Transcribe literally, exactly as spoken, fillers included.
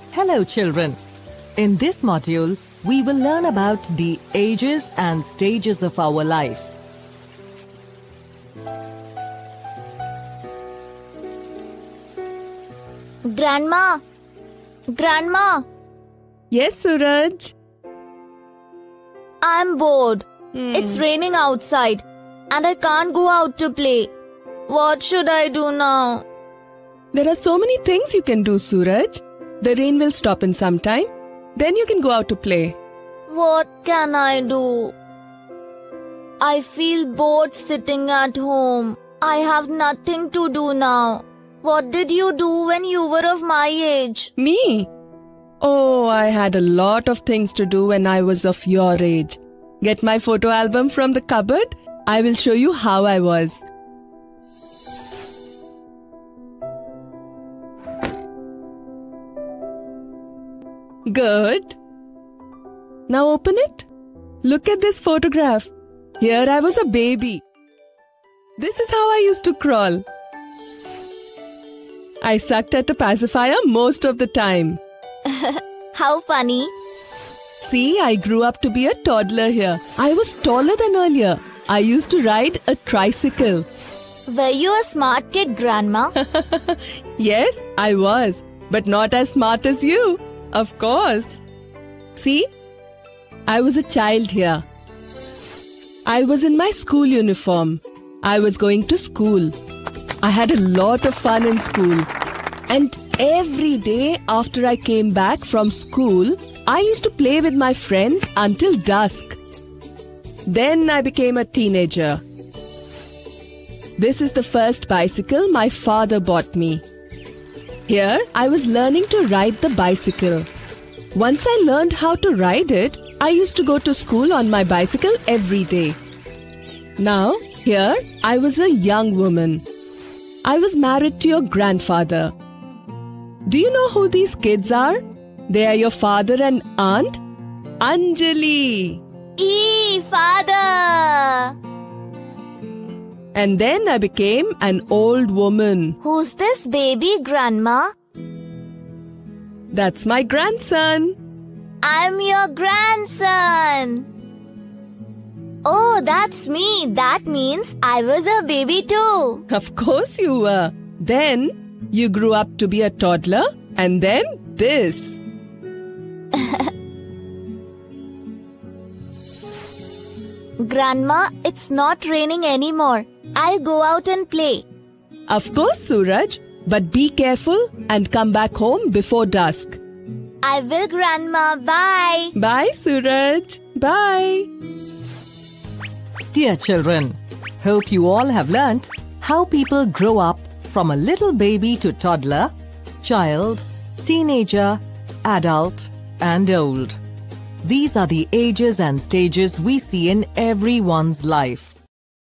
Hello children. In this module, we will learn about the ages and stages of our life. Grandma! Grandma! Yes, Suraj. I'm bored. Hmm. It's raining outside and I can't go out to play. What should I do now? There are so many things you can do, Suraj. The rain will stop in some time. Then you can go out to play. What can I do? I feel bored sitting at home. I have nothing to do now. What did you do when you were of my age? Me? Oh, I had a lot of things to do when I was of your age. Get my photo album from the cupboard. I will show you how I was. Good. Now open it. Look at this photograph. Here I was a baby. This is how I used to crawl. I sucked at a pacifier most of the time. How funny. See, I grew up to be a toddler here. I was taller than earlier. I used to ride a tricycle. Were you a smart kid, Grandma? Yes, I was. But not as smart as you. Of course. See, I was a child here. I was in my school uniform. I was going to school. I had a lot of fun in school. And every day after I came back from school, I used to play with my friends until dusk. Then I became a teenager. This is the first bicycle my father bought me. Here, I was learning to ride the bicycle. Once I learned how to ride it, I used to go to school on my bicycle every day. Now, here, I was a young woman. I was married to your grandfather. Do you know who these kids are? They are your father and aunt, Anjali. Eee, father! And then I became an old woman. Who's this baby, Grandma? That's my grandson. I'm your grandson. Oh, that's me. That means I was a baby too. Of course you were. Then you grew up to be a toddler, and then this. Grandma, it's not raining anymore. I'll go out and play. Of course, Suraj. But be careful and come back home before dusk. I will, Grandma. Bye. Bye, Suraj. Bye. Dear children, hope you all have learnt how people grow up from a little baby to toddler, child, teenager, adult, and old. These are the ages and stages we see in everyone's life.